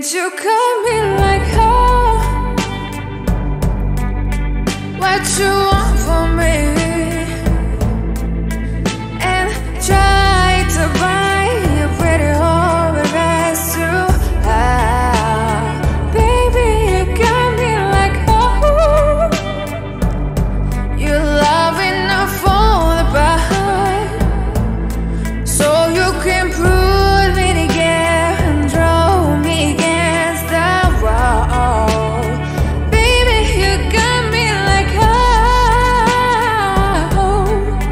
Can't you call me like her? What you want from me? And try to buy a pretty home, but that's true. Baby, you got me like oh, you love enough for the bar, so you can prove me together and draw me against the wall. Baby, you got me like oh,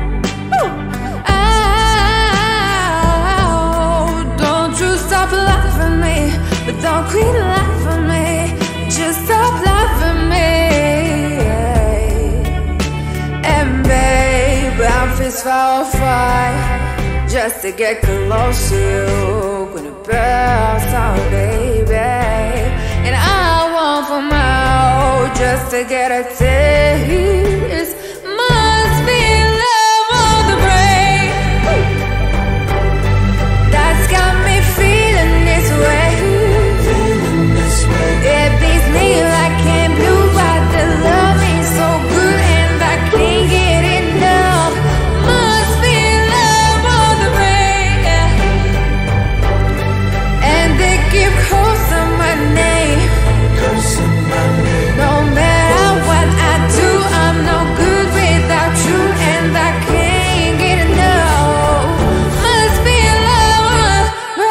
don't you stop loving me, but don't quit loving me. Just stop loving me. And baby, I'm fist for fight just to get close to you. Gonna burn some, baby. And I want for my just to get a taste. Must be love on the brain that's got me feeling this way. It beats me like can't blue, but the love is so good and I can't get enough. Must be love on the brain, and they keep calling my name. No matter what I do, I'm no good without you, and I can't get enough. Must be love,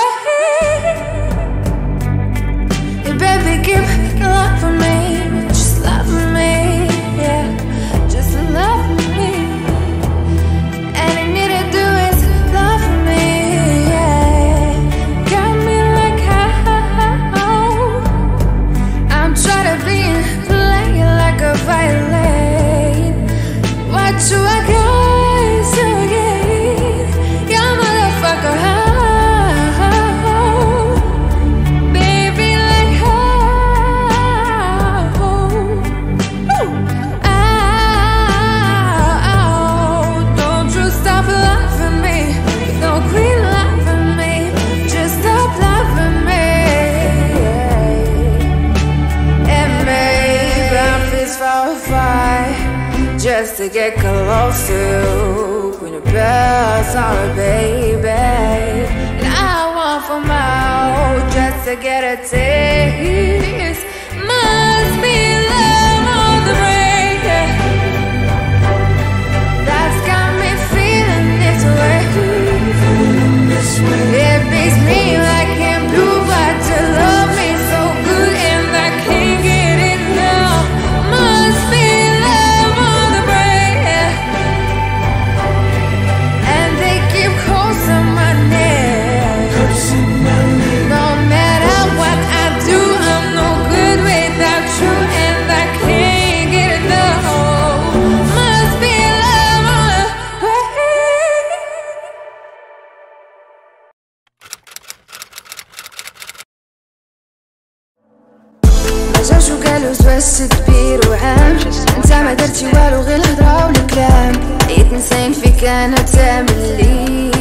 hey, baby, give love for me, just love me, yeah, just love me. And I need to do is love me, yeah. Got me like how I'm trying to be playing like a violin. What you I guys again? You motherfucker, baby, like don't you stop loving me, don't quit loving me, just stop loving me. And maybe I'm fist for fight just to get close to you. When the bells are baby, and I want for my just to get a taste. Must be love on the break that's got me feeling this way. It beats me like can't blue, but you love me so good and I can't get enough. Must be love on the break, and they keep calling my name. No matter what I do, I'm no good without you, and I can't get enough. Must be love on the break. مجاش وقالوا باش كبير وعام، انت ما درتي والو غير الهضره والكلام. عييت نسين فيك انا تعمل لي